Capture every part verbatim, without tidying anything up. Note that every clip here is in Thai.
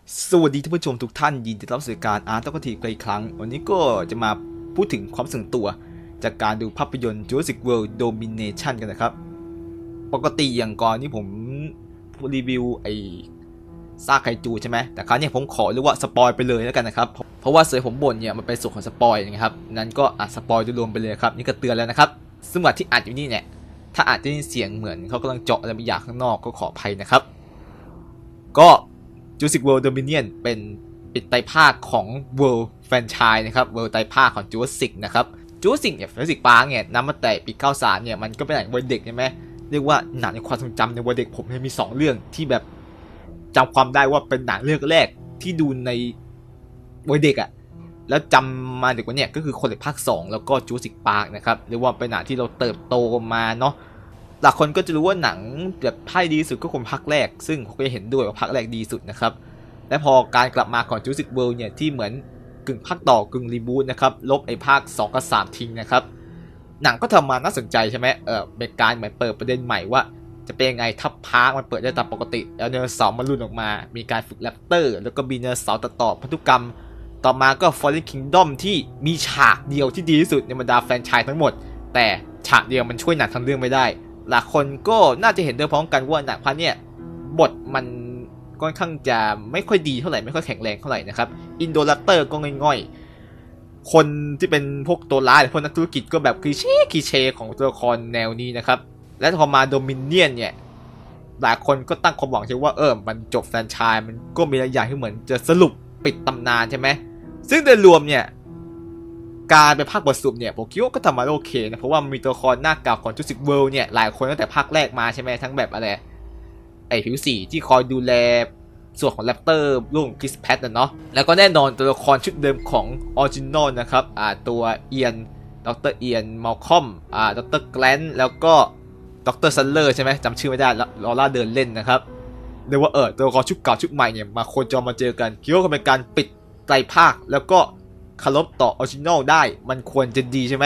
สวัสดีท่านผู้ชมทุกท่านยินดีต้อนรับสู่การอาร์ตก็ทีไปอีกครั้งวันนี้ก็จะมาพูดถึงความส่วนตัวจากการดูภาพยนตร์ Jurassic World Domination กันนะครับปกติอย่างก่อนนี่ผมรีวิวไอ้ซากไคจูใช่ไหมแต่ครั้งนี้ผมขอเรียกว่าสปอยไปเลยแล้วกันนะครับเพราะว่าเสือผมบ่นเนี่ยมันเป็นส่วนของสปอยนะครับนั้นก็อ่ะสปอยโดยรวมไปเลยครับนี่ก็เตือนแล้วนะครับซึ่งว่าที่อัดอยู่นี่เนี่ยถ้าอาจจะได้ยินเสียงเหมือนเขากำลังเจาะอะไรบางอย่างข้างนอกก็ขออภัยนะครับก็Jurassic World Dominion เป็นปิดไตรภาคของ World Franchise นะครับ World ไตรภาคของ Jurassic นะครับ Jurassic เนี่ย Jurassic Park เนี่ยนำมาแต่ปีเก้าสิบสามเนี่ยมันก็เป็นหนังวัยเด็กใช่ไหมเรียกว่าหนังในความทรงจำในวัยเด็กผมมีสองเรื่องที่แบบจำความได้ว่าเป็นหนังเรื่องแรกที่ดูในวัยเด็กอะแล้วจำมาเด็กว่าเนี่ยก็คือคนเด็กภาคสองแล้วก็ Jurassic Park นะครับเรียกว่าเป็นหนังที่เราเติบโตมาเนาะหลายคนก็จะรู้ว่าหนังแบบภาคดีสุดก็คงภาคแรกซึ่งผมก็จะเห็นด้วยว่าภาคแรกดีสุดนะครับและพอการกลับมาของ Jurassic World เนี่ยที่เหมือนกึ่งภาคต่อกึ่งรีบูทนะครับลบไอ้ภาคสองกับสามทิ้งนะครับหนังก็ทำมาน่าสนใจใช่ไหมเออเป็นการเหมือนเปิดประเด็นใหม่ว่าจะเป็นยังไงถ้าพาร์คมันเปิดได้ตามปกติแล้วไดโนเสาร์มันรุ่นออกมามีการฝึกแรปเตอร์แล้วก็มีไดโนเสาร์ต่อต่อพันธุกรรมต่อมาก็ Fallen Kingdom ที่มีฉากเดียวที่ดีที่สุดในบรรดาแฟรนไชส์ทั้งหมดแต่ฉากเดียวมันช่วยหนังทั้งเรื่องไม่ได้หลายคนก็น่าจะเห็นด้วยพร้อมกันว่าหนังภาคเนี่ยบทมันค่อนข้างจะไม่ค่อยดีเท่าไหร่ไม่ค่อยแข็งแรงเท่าไหร่นะครับอินโดแรปเตอร์ก็ง่อยๆคนที่เป็นพวกตัวร้ายหรือพวกนักธุรกิจก็แบบคลีเช่คลีเช่ของตัวละครแนวนี้นะครับและพอมาโดมิเนียนเนี่ยหลายคนก็ตั้งความหวังใช่ว่าเออมันจบแฟรนไชส์มันก็มีหลายอย่างที่เหมือนจะสรุปปิดตำนานใช่ไหมซึ่งโดยรวมเนี่ยการไปภาคบทสรุปเนี่ยผมคิดว่าก็ทำมาโอเคนะเพราะว่ามีตัวละครหน้าเก่าของ Jurassic World เนี่ยหลายคนตั้งแต่ภาคแรกมาใช่ไหมทั้งแบบอะไรไอผิวสีที่คอยดูแลส่วนของแรปเตอร์รุ่งคริสแพทนะเนาะแล้วก็แน่นอนตัวละครชุดเดิมของออริจินอลนะครับอ่าตัวเอียนดรเอียนมัลคอมอ่าดรแกลนแล้วก็ดรซันเลอร์ใช่ไหมจำชื่อไม่ได้แล้วลอร่าเดินเล่นนะครับเรียกว่าเออตัวละครชุดเก่าชุดใหม่เนี่ยมาโคจรมาเจอกันคิดว่าเป็นการปิดไตรภาคแล้วก็คารพต่อออริจินอลได้มันควรจะดีใช่ไหม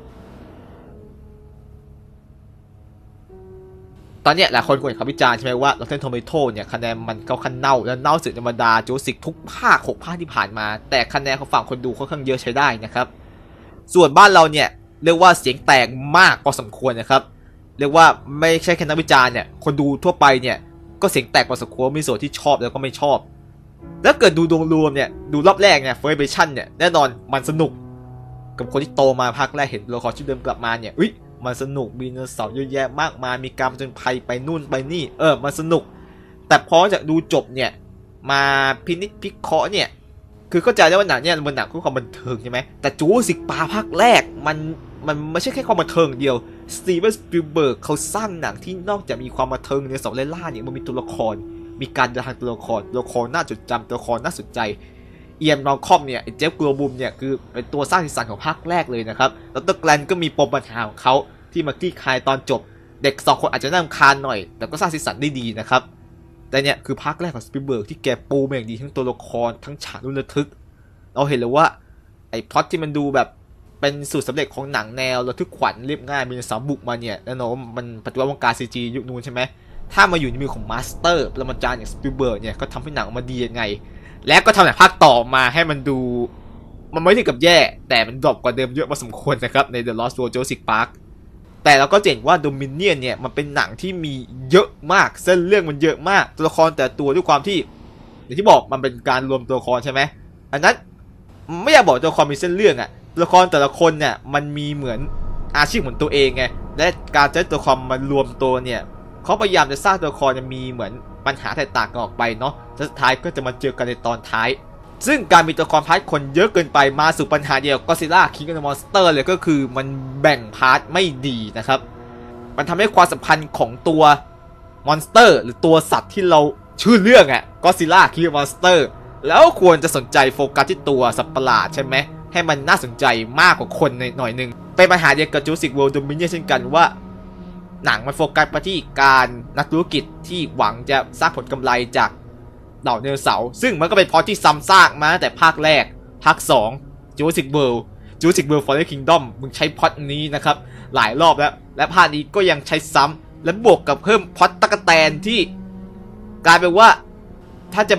ตอนนี้หลายคนควรเขาวิจารณ์ใช่ไหมว่า Rotten Tomatoes เนี่ยคะแนนมันเขาคันเน่าและเน่าสุดธรรมดาจูราสสิกทุกภาคหกภาคที่ผ่านมาแต่คะแนนของฝั่งคนดูค่อนข้างเยอะใช้ได้นะครับส่วนบ้านเราเนี่ยเรียกว่าเสียงแตกมากพอสมควรนะครับเรียกว่าไม่ใช่แค่นักวิจารณ์เนี่ยคนดูทั่วไปเนี่ยก็เสียงแตกพอสมควรมีส่วนที่ชอบแล้วก็ไม่ชอบแล้วเกิดดูดวงรวมเนี่ยดูรอบแรกเนี่ย First Impression เนี่ยแน่นอนมันสนุกกับคนที่โตมาภาคแรกเห็นตัวละครชุดเดิมกลับมาเนี่ยอุ๊ยมันสนุกมีไดโนเสาร์เยอะแยะมากมายมีการผจญภัยไปนู่นไปนี่เออมันสนุกแต่พอจะดูจบเนี่ยมาพินิจพิเคราะห์เนี่ยคือเข้าใจได้ว่าหนังเนี่ยมันหนังเพื่อความบันเทิงใช่ไหมแต่จูราสสิกปาร์คภาคแรกมันมันไม่ใช่แค่ความบันเทิงเดียวสตีเวนสปิลเบิร์กเขาสร้างหนังที่นอกจากมีความบันเทิงในสองไล่ล่าเนี่ยมันมีตัวละครมีการเดินทางตัวละครตัวละครน่าจดจำตัวละครน่าสนใจเอียนมอลคอมเนี่ยเจฟกลัวบุมเนี่ยคือเป็นตัวสร้างสีสันของภาคแรกเลยนะครับแล้วตัวแกลนก็มีปมปัญหาของเขาที่มาคลี่คลายตอนจบเด็กสองคนอาจจะน่ารำคาญหน่อยแต่ก็สร้างสีสันได้ดีนะครับแต่เนี่ยคือภาคแรกของสปิลเบิร์กที่แกปูมาอย่างดีทั้งตัวละครทั้งฉากลุ้นระทึกเราเห็นเลยว่าไอ้พล็อตที่มันดูแบบเป็นสูตรสำเร็จของหนังแนวระทึกขวัญเรียบง่ายมีสามบุกมาเนี่ยแน่นอนมันปัจจุบันวงการ ซี จี ยุคนู้นใช่ไหมถ้ามาอยู่ในมือของมาสเตอร์ปรมาจารย์อย่างสปิลเบิร์กเนี่ยก็ทำให้หนังออกมาดียังไงและก็ทำแต่ภาคต่อมาให้มันดูมันไม่ถึงกับแย่แต่มันดรอปกว่าเดิมเยอะพอสมควรนะครับใน The Lost World Jurassic Park แต่เราก็เห็นว่า Dominion เนี่ยมันเป็นหนังที่มีเยอะมากเส้นเรื่องมันเยอะมากตัวละครแต่ตัวด้วยความที่อย่างที่บอกมันเป็นการรวมตัวละครใช่ไหมอันนั้นไม่อยากบอกตัวละครมีเส้นเรื่องอะตัวละครแต่ละคนเนี่ยมันมีเหมือนอาชีพเหมือนตัวเองไงและการใช้ตัวละครมารวมตัวเนี่ยเขาพยายามจะสร้างตัวละครจะมีเหมือนปัญหาแตกต่างกันออกไปเนาะสุดท้ายก็จะมาเจอกันในตอนท้ายซึ่งการมีตัวละครพาร์ทคนเยอะเกินไปมาสู่ปัญหาเดียวก็ซิลล่าคิงกับมอนสเตอร์เลยก็คือมันแบ่งพาร์ทไม่ดีนะครับมันทำให้ความสัมพันธ์ของตัวมอนสเตอร์หรือตัวสัตว์ที่เราชื่อเรื่องอะก็ซิลล่าคิงกับมอนสเตอร์แล้วควรจะสนใจโฟกัสที่ตัวสัตว์ประหลาดใช่ไหมให้มันน่าสนใจมากกว่าคนหน่อยนึงเป็นปัญหาเดียวกับ Jurassic World Dominion เช่นกันว่าหนังมันโฟกัสไปที่การนักธุรกิจที่หวังจะสร้างผลกำไรจากเหล่าไดโนเสาร์ซึ่งมันก็เป็นพล็อตที่ซ้ำซากมาตั้งแต่ภาคแรกภาคสอง Jurassic World Jurassic World Fallen Kingdom มึงใช้พล็อตนี้นะครับหลายรอบแล้วและภาคนี้ก็ยังใช้ซ้ำและบวกกับเพิ่มพล็อตตะกแตนที่กลายเป็นว่าถ้าจะแบ่ง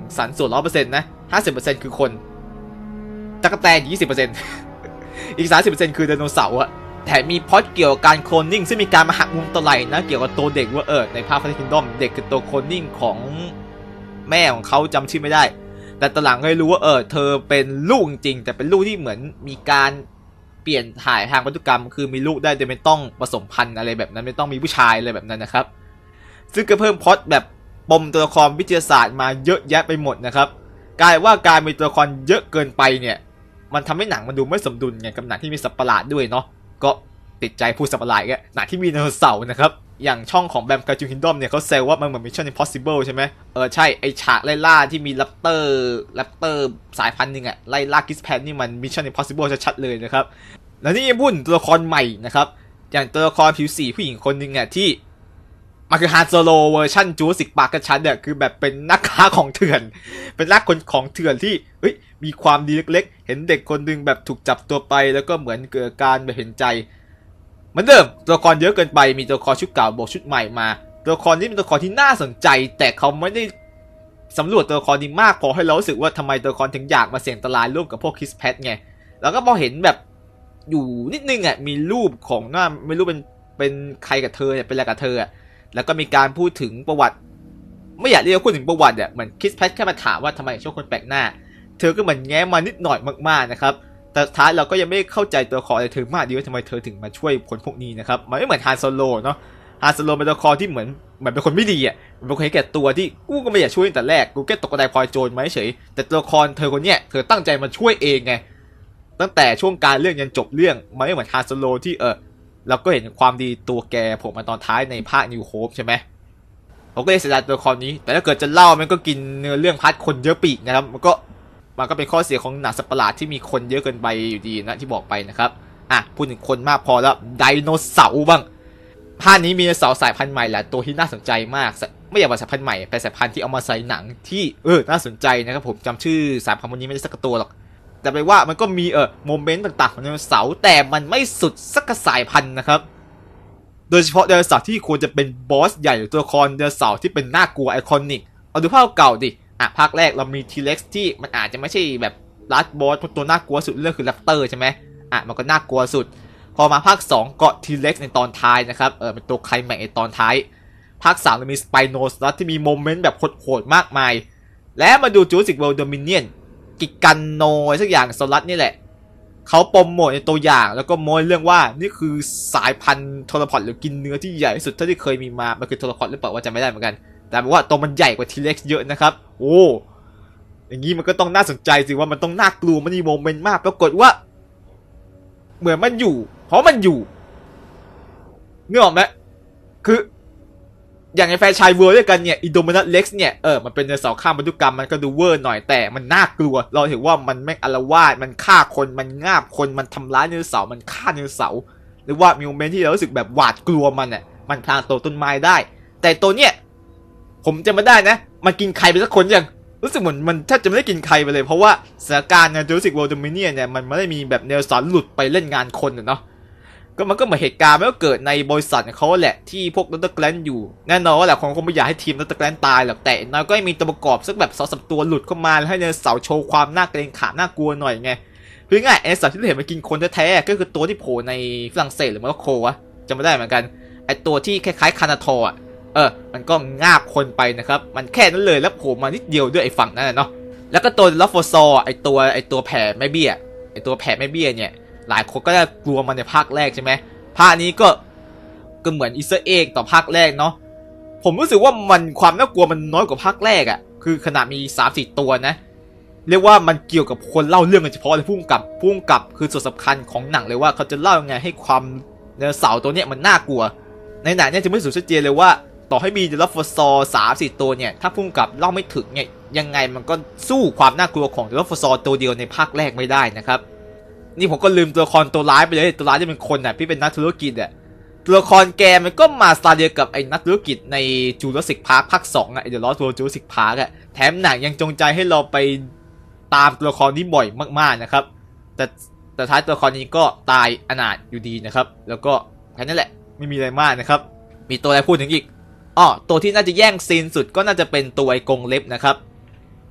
สัดส่วน ร้อยเปอร์เซ็นต์ นะ ห้าสิบเปอร์เซ็นต์ คือคนตั๊กแตน ยี่สิบเปอร์เซ็นต์ อีก สามสิบเปอร์เซ็นต์ คือไดโนเสาร์อะแต่มีพล็อตเกี่ยวกับการโคลนนิ่งซึ่งมีการมาหักมุมตะไลนะเกี่ยวกับตัวเด็กว่าเออในภาคฟาร์คิงดอมเด็กคือตัวโคลนนิ่งของแม่ของเขาจำชื่อไม่ได้แต่ตอนหลังให้รู้ว่าเออเธอเป็นลูกจริงแต่เป็นลูกที่เหมือนมีการเปลี่ยนถ่ายทางพันธุกรรมคือมีลูกได้โดยไม่ต้องผสมพันธุ์อะไรแบบนั้นไม่ต้องมีผู้ชายอะไรแบบนั้นนะครับซึ่งก็เพิ่มพล็อตแบบปมตัวละครวิทยาศาสตร์มาเยอะแยะไปหมดนะครับกลายว่าการมีตัวละครเยอะเกินไปเนี่ยมันทำให้หนังมันดูไม่สมดุลไงกับหนังที่มีสัตว์ประหลาดด้วยเนาะก็ติดใจพูดสัตว์ประหลาดก็หนังที่มีไดโนเสาร์นะครับอย่างช่องของแบมการ์จูนคิงดอมเนี่ยเขาแซวว่ามันเหมือน Mission Impossible ใช่ไหมเออใช่ไอฉากไล่ล่าที่มีแรปเตอร์แรปเตอร์สายพันธุ์หนึ่งอะไล่ล่ากิสแพนนี่มัน Mission Impossible ชัดๆเลยนะครับแล้วนี่ยังพูดถึงตัวละครใหม่นะครับอย่างตัวละครผิวสีผู้หญิงคนหนึ่งอะที่มันคือฮานโซโลเวอร์ชันจูราสสิคปาร์คชัดเนี่ยคือแบบเป็นนักค้าของเถื่อนเป็นนักคนของเถื่อนที่เฮ้ยมีความดีเล็กๆเห็นเด็กคนหนึ่งแบบถูกจับตัวไปแล้วก็เหมือนเกิดการแบบเห็นใจเหมือนเดิมตัวละครเยอะเกินไปมีตัวละครชุดเก่าบวกชุดใหม่มาตัวละครนี้เป็นตัวละครที่น่าสนใจแต่เขาไม่ได้สำรวจตัวละครนี้มากพอให้เรารู้สึกว่าทำไมตัวละครถึงอยากมาเสี่ยงอันตรายร่วมกับพวกคิสแพทไงแล้วก็พอเห็นแบบอยู่นิดนึงอ่ะมีรูปของหน้าไม่รู้เป็นเป็นใครกับเธอเนี่ยเป็นอะไรกับเธออ่ะแล้วก็มีการพูดถึงประวัติไม่อยากเรียกว่าพูดถึงประวัติอ่ะเหมือนคิสแพทแค่มาถามว่าทำไมชอบคนแปลกหน้าเธอก็เหมือนแง้มมานิดหน่อยมากๆนะครับแต่ท้ายเราก็ยังไม่เข้าใจตัวละครเลยเธอมากดีว่าทำไมเธอถึงมาช่วยคนพวกนี้นะครับมันไม่เหมือนฮานโซโลเนาะฮานโซโลเป็นตัวละครที่เหมือนเหมือนเป็นคนไม่ดีอ่ะเป็นคนเห็นแก่ตัวที่กูก็ไม่อยากช่วยตั้งแต่แรกกูแค่ตกกระไดพลอยโจรมาเฉยแต่ตัวละครเธอคนเนี้ยเธอตั้งใจมาช่วยเองไงตั้งแต่ช่วงการเรื่องยันจบเรื่องมันไม่เหมือนฮานโซโลที่เออเราก็เห็นความดีตัวแกผมมาตอนท้ายในภาคนิวโฮปใช่ไหมผมก็เลยเสียดายตัวละครนี้แต่ถ้าเกิดจะเล่ามันก็กินเนื้อเรื่องพาร์ทคนเยอะปีกนะครับมันก็มันก็เป็นข้อเสียของหนังสัตว์ประหลาดที่มีคนเยอะเกินไปอยู่ดีนะที่บอกไปนะครับอ่ะพูดถึงคนมากพอแล้วไดโนเสาร์บ้างภาคนี้มีไดโนเสาร์สายพันธุ์ใหม่หลายตัวที่น่าสนใจมากไม่อยากว่าสายพันธุ์ใหม่เป็นสายพันธุ์ที่เอามาใส่หนังที่เออน่าสนใจนะครับผมจำชื่อสายพันธุ์วันนี้ไม่ได้สักตัวหรอกแต่ไปว่ามันก็มีเออโมเมนต์ต่างๆของไดโนเสาร์แต่มันไม่สุดสักสายพันธุ์นะครับโดยเฉพาะไดโนเสาร์ที่ควรจะเป็นบอสใหญ่หรือตัวละครไดโนเสาร์ที่เป็นน่ากลัวไอคอนิกเอาดูภาพเก่าดิอ่ะภาคแรกเรามี T-Rex ที่มันอาจจะไม่ใช่แบบลัดบอสตัวน่ากลัวสุดเรื่องคือแรปเตอร์ใช่ไหมอ่ะมันก็น่ากลัวสุดพอมาภาคสองก็ T-Rex ในตอนท้ายนะครับเออเป็นตัวไคลแม็กซ์ในตอนท้ายภาคสามเรามี Spinosaurus ที่มีโมเมนต์แบบโหดๆมากมายและมาดู Jurassic World Dominion กิกันโนสักอย่างสลัดนี่แหละเขาโปรโมทในตัวอย่างแล้วก็โม้เรื่องว่านี่คือสายพันธุ์โทรพอดหรือกินเนื้อที่ใหญ่ที่สุดเท่าที่เคยมีมามันคือโทรพอดหรือเปล่าว่าจำไม่ได้เหมือนกันแต่บอกว่าตัวมันใหญ่กว่า T-Rex เยอะนะครับโอ้อย่างนี้มันก็ต้องน่าสนใจสิว่ามันต้องน่ากลัวมันมีโมเมนต์มากปรากฏว่าเหมือนมันอยู่เพราะมันอยู่เนื้อออกไหมคืออย่างในแฟร์ชายเวิร์ด้วยกันเนี่ยอิโดมินัสเล็กซ์เนี่ยเออมันเป็นไดโนเสาร์ข้ามพันธุกรรมมันก็ดูเวอร์หน่อยแต่มันน่ากลัวเราเห็นว่ามันแม่งอารวาสมันฆ่าคนมันงาบคนมันทำร้ายไดโนเสาร์มันฆ่าไดโนเสาร์หรือว่ามีโมเมนต์ที่เรารู้สึกแบบหวาดกลัวมันเนี่ยมันพลางตัวต้นไม้ได้แต่ตัวเนี้ยผมจำไม่ได้นะมันกินใครไปสักคนยังรู้สึกเหมือนมันแทบจะไม่ได้กินใครไปเลยเพราะว่าสถานการณ์ใน Jurassic World Dominion เนี่ยมันไม่ได้มีแบบไดโนเสาร์หลุดไปเล่นงานคนเนาะก็มันก็เหมือนเหตุการณ์มันก็เกิดในบริษัทเขาแหละที่พวกดร.แกลนอยู่แน่นอนว่าแหละคงคงไม่อยากให้ทีมดร.แกลนตายหรอกแต่น้อยก็มีตัวประกอบสักแบบสองสามตัวหลุดเข้ามาแล้วให้ไดโนเสาร์โชว์ความน่าเกรงขามน่ากลัวหน่อยไงเพื่อง่ายไอ้สัตว์ที่เราเห็นมันกินคนแท้ๆก็คือตัวที่โผล่ในฝรั่งเศสหรือโมร็อกโกวะจำไม่ได้เหมือนกันไอ้ตัวที่คล้ายๆคานาทอร์เออมันก็งาบคนไปนะครับมันแค่นั้นเลยแล้วโผล่มานิดเดียวด้วยไอ้ฝั่งนั้นเนาะแล้วก็ตัวลัฟโฟซอไอ้ตัวไอ้ตัวแผ่แม่เบี้ยไอ้ตัวแผ่แม่เบี้ยเนี่ยหลายคนก็จะกลัวมันในภาคแรกใช่ไหมภาคนี้ก็ก็เหมือนอีสเตอร์เอ็กต่อภาคแรกเนาะผมรู้สึกว่ามันความน่ากลัวมันน้อยกว่าภาคแรกอ่ะคือขนาดมี สามสี่ ตัวนะเรียกว่ามันเกี่ยวกับคนเล่าเรื่องโดยเฉพาะเลยพุ่งกับพุ่งกับคือส่วนสำคัญของหนังเลยว่าเขาจะเล่ายังไงให้ความไดโนเสาร์ตัวเนี้ยมันน่ากลัวในหนังเนี่ยจะไม่สุดชัดเจนเลยว่าต่อให้มีเดลัฟฟอร์ซอสามสี่ตัวเนี่ยถ้าพุ่งกับเล่าไม่ถึงเนี่ยยังไงมันก็สู้ความน่ากลัวของเดลัฟฟอร์ซอตัวเดียวในภาคแรกไม่ได้นะครับนี่ผมก็ลืมตัวละครตัวร้ายไปเลยตัวร้ายที่เป็นคนน่ะที่เป็นนักธุรกิจอ่ะตัวละครแกมันก็มาสตาร์เดียกับไอ้นักธุรกิจในจูราสสิคพาร์คภาคสองอ่ะไอ้เดอะลอสต์ จูราสสิคพาร์คอ่ะแถมหนังยังจงใจให้เราไปตามตัวละครนี้บ่อยมากๆนะครับแต่แต่ท้ายตัวละครนี้ก็ตายอนาถอยู่ดีนะครับแล้วก็แค่นั้นแหละไม่มีอะไรมากนะครับมีตัวอะไรพูดถึงอีกอ๋อตัวที่น่าจะแย่งซีนสุดก็น่าจะเป็นตัวไอ้กรงเล็บนะครับ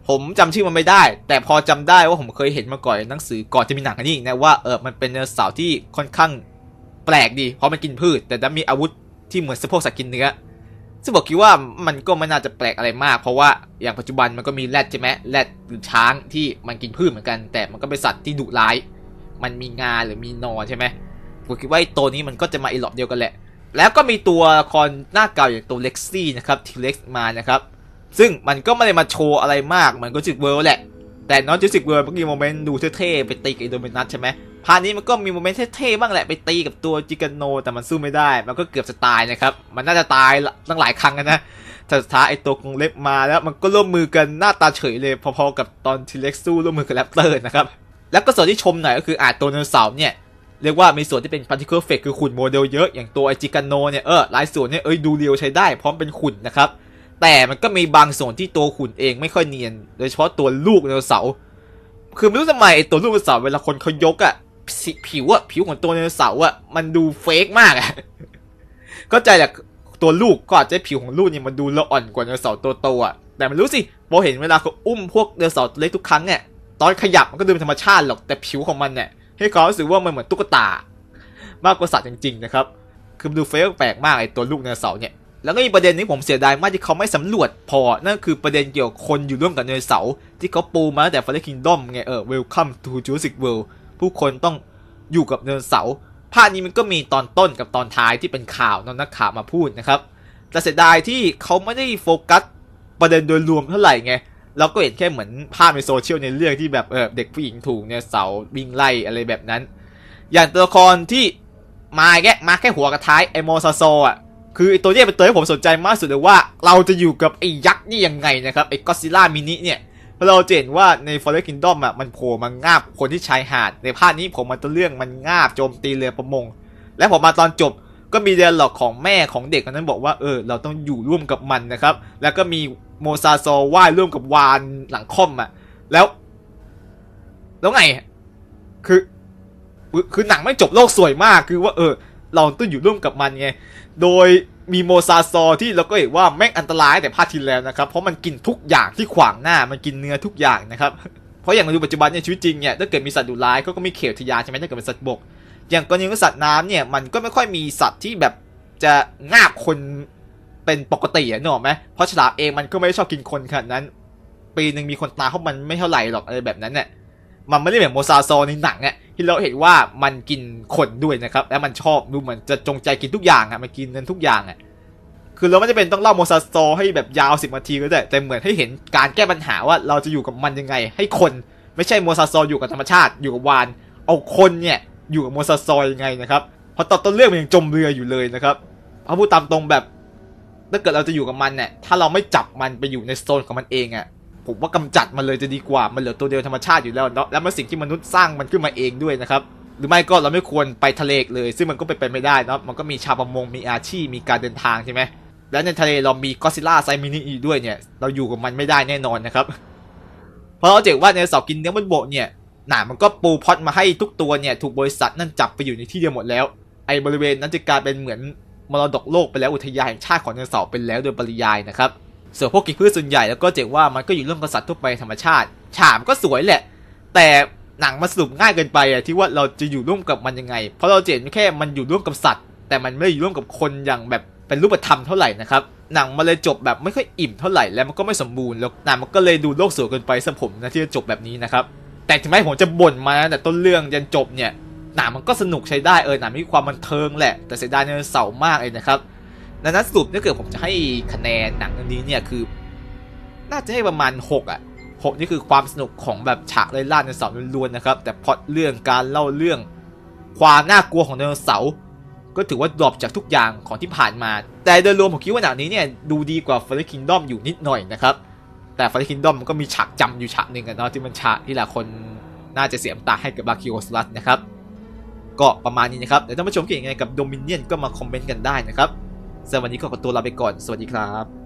ผมจำชื่อมันไม่ได้แต่พอจำได้ว่าผมเคยเห็นมาก่อนในหนังสือก่อนจะมีหนังอันนี้นะว่าเออมันเป็นไดโนเสาร์ที่ค่อนข้างแปลกดีเพราะมันกินพืชแต่ดันมีอาวุธที่เหมือนพวกสัตว์กินเนื้อซึ่งบอกคิดว่ามันก็ไม่น่าจะแปลกอะไรมากเพราะว่าอย่างปัจจุบันมันก็มีแรดใช่ไหมแรดหรือช้างที่มันกินพืชเหมือนกันแต่มันก็เป็นสัตว์ที่ดุร้ายมันมีงาหรือมีนอใช่ไหมผมคิดว่าตัวนี้มันก็จะมาอีหลอดเดียวกันแหละแล้วก็มีตัวละครหน้าเก่าอย่างตัวเล็กซี่นะครับทีเล็กมานะครับซึ่งมันก็ไม่ได้มาโชว์อะไรมากเหมือนก็จิกเวิร์แหละแต่น้องจิกเวิร์เมื่อกี้โมเมนต์ดูเท่ๆไปตีกับไอโดมินัสใช่ไหมพาร์ทนี้มันก็มีโมเมนต์เท่ๆบ้างแหละไปตีกับตัวจิกาโนแต่มันสู้ไม่ได้มันก็เกือบจะตายนะครับมันน่าจะตายตั้งหลายครั้งนะแต่สุดท้ายไอตัวกรงเล็บมาแล้วมันก็ร่วมมือกันหน้าตาเฉยเลยพอๆกับตอนทีเล็กสู้ร่วมมือกับแรปเตอร์นะครับแล้วก็ส่วนที่ชมหน่อยก็คืออาจตัวไดโนเสาร์เนี่ยเรียกว่ามีส่วนที่เป็น particle effect คือขุ่นโมเดลเยอะอย่างตัวไอจิกาโนเนี่ยเออหลายส่วนเนี่ยเอ้ยดูเรียวใช้ได้พร้อมเป็นขุ่นนะครับแต่มันก็มีบางส่วนที่ตัวขุ่นเองไม่ค่อยเนียนโดยเฉพาะตัวลูกไดโนเสาร์คือไม่รู้ทำไมไอตัวลูกไดโนเสาร์เวลาคนเขายกอะผิวอะผิวของตัวไดโนเสาร์อะมันดูเฟกมากอะเข้าใจแหละตัวลูกก็อาจจะผิวของลูกเนี่ยมันดูละอ่อนกว่าไดโนเสาร์ตัวโตอะแต่ไม่รู้สิพอเห็นเวลาเขาอุ้มพวกไดโนเสาร์ตัวเล็กทุกครั้งเนี่ยตอนขยับมันก็ดูเป็นธรรมชาติหรอกแต่ผิวของมันเนี่ยให้เขารู้สึกว่ามันเหมือนตุ๊กตามากกว่าสัตว์จริงๆนะครับคือดูเฟกแปลกมากไอตัวลูกไดโนเสาร์เนี่ยแล้วก็มีประเด็นนี้ผมเสียดายมากที่เขาไม่สำรวจพอนั่นคือประเด็นเกี่ยวกับคนอยู่ร่วมกับไดโนเสาร์ที่เขาปูมาตั้งแต่ Fallen Kingdom ไงเออ Welcome to Jurassic World ผู้คนต้องอยู่กับไดโนเสาร์ภาคนี้มันก็มีตอนต้นกับตอนท้ายที่เป็นข่าวนนักข่าวมาพูดนะครับแต่เสียดายที่เขาไม่ได้โฟกัสประเด็นโดยรวมเท่าไหร่ไงเราก็เห็นแค่เหมือนภาพในโซเชียลในเรื่องที่แบบเออเด็กผู้หญิงถูกไดโนเสาร์วิ่งไล่อะไรแบบนั้นอย่างตัวละครที่มาแค่มาแค่หัวกระท้ายไอโมซาโซอ่ะคือไอตัวนี้เป็นตัวที่ผมสนใจมากสุดเลยว่าเราจะอยู่กับไอยักษ์นี่ยังไงนะครับไอก็อดซิลล่ามินิเนี่ยเพราะเราเห็นว่าใน Fallen Kingdom อ่ะมันโผล่มางาบคนที่ชายหาดในภาคนี้ผมมันตัวเรื่องมันงาบโจมตีเรือประมงและผมมาตอนจบก็มีเดียล็อกของแม่ของเด็กคนนั้นบอกว่าเออเราต้องอยู่ร่วมกับมันนะครับแล้วก็มีโมซาโซว่ายร่วมกับวานหลังค่อมอ่ะแล้วแล้วไงคือคือหนังไม่จบโลกสวยมากคือว่าเออเราต้องอยู่ร่วมกับมันไงโดยมีโมซาซอที่เราก็เห็นว่าแม่งอันตรายแต่ภาคที่แล้วนะครับเพราะมันกินทุกอย่างที่ขวางหน้ามันกินเนื้อทุกอย่างนะครับเพราะอย่างเราดูปัจจุบันในชีวิตจริงเนี่ยถ้าเกิดมีสัตว์ดุร้ายเขาก็มีเขตอุทยานใช่ไหมถ้าเกิดเป็นสัตว์บกอย่างกรณีของสัตว์น้ำเนี่ยมันก็ไม่ค่อยมีสัตว์ที่แบบจะงาบคนเป็นปกติอะนึกออกไหมเพราะฉลามเองมันก็ไม่ชอบกินคนขนาดนั้นปีหนึ่งมีคนตายเพราะมันไม่เท่าไหร่หรอกอะไรแบบนั้นเนี่ยมันไม่ได้แบบโมซาโซในหนังอ่ะที่เราเห็นว่ามันกินคนด้วยนะครับและมันชอบดูเหมือนจะจงใจกินทุกอย่างอ่ะมันกินนั้นทุกอย่างอ่ะคือเราไม่ได้เป็นต้องเล่าโมซาโซให้แบบยาวสิบนาทีก็ได้แต่เหมือนให้เห็นการแก้ปัญหาว่าเราจะอยู่กับมันยังไงให้คนไม่ใช่โมซาโซอยู่กับธรรมชาติอยู่กับวานเอาคนเนี่ยอยู่กับโมซาโซยังไงนะครับเพราะตอนต้นเรื่องมันยังจมเรืออยู่เลยนะครับเอาพูดตามตรงแบบถ้าเกิดเราจะอยู่กับมันเนี่ยถ้าเราไม่จับมันไปอยู่ในโซนของมันเองอ่ะผมว่ากำจัดมันเลยจะดีกว่ามันเหลือตัวเดียวธรรมชาติอยู่แล้วเนาะแล้วมันสิ่งที่มนุษย์สร้างมันขึ้นมาเองด้วยนะครับหรือไม่ก็เราไม่ควรไปทะเลเลยซึ่งมันก็เป็นไปไม่ได้เนาะมันก็มีชาวประมงมีอาชีพมีการเดินทางใช่ไหมแล้วในทะเลเรามีก็อดซิลล่าไซมินิอีด้วยเนี่ยเราอยู่กับมันไม่ได้แน่นอนนะครับเพราะเราเจอว่าในเสากินเนื้อบนบกเนี่ยหนามันก็ปูพอดมาให้ทุกตัวเนี่ยถูกบริษัทนั่นจับไปอยู่ในที่เดียวหมดแล้วไอ้บริเวณนั้นจะกลายเป็นเหมือนมรดกโลกไปแล้วอุทยานแห่งชาติของไดโนเสาร์เป็นแล้วโดยปริยายนะครับส่วนพวกกินพืชส่วนใหญ่แล้วก็เจ๋งว่ามันก็อยู่ร่วมกับสัตว์ทั่วไปธรรมชาติฉากก็สวยแหละแต่หนังมันสรุปง่ายเกินไปอะที่ว่าเราจะอยู่ร่วมกับมันยังไงเพราะเราเห็นแค่มันอยู่ร่วมกับสัตว์แต่มันไม่ได้อยู่ร่วมกับคนอย่างแบบเป็นรูปธรรมเท่าไหร่นะครับหนังมันเลยจบแบบไม่ค่อยอิ่มเท่าไหร่แล้วมันก็ไม่สมบูรณ์แล้วหนังมันก็เลยดูโลกสวยเกินไปสำหรับผมนะที่จะจบแบบนี้นะครับแต่ถึงแม้ผมจะบ่นมาแต่ต้นเรื่องยันจบเนี่ยหนังมันก็สนุกใช้ได้เออหนังมีความบันเทิงแหละแต่เสียดายไดโนเสาร์มากเลยนะครับดังนั้นสรุปถ้าเกิดผมจะให้คะแนนหนังเรื่องนี้เนี่ยคือน่าจะให้ประมาณหกอ่ะหกนี่คือความสนุกของแบบฉากไล่ล่าไดโนเสาร์ล้วนๆนะครับแต่พล็อตเรื่องการเล่าเรื่องความน่ากลัวของไดโนเสาร์ก็ถือว่าดรอปจากทุกอย่างของที่ผ่านมาแต่โดยรวมผมคิดว่าหนังนี้เนี่ยดูดีกว่า Fallen Kingdom อยู่นิดหน่อยนะครับแต่ Fallen Kingdom มันก็มีฉากจำอยู่ฉากหนึ่งกันเนาะที่มันฉากที่หลายคนน่าจะเสียน้ำตาให้กับบาคิโอสลัสนะครับก็ประมาณนี้นะครับเดี๋ยวท่านผู้ชมคิดยังไงกับโดมิเนียนก็มาคอมเมนต์กันได้นะครับสำหรับวันนี้ก็ขอตัวลาไปก่อนสวัสดีครับ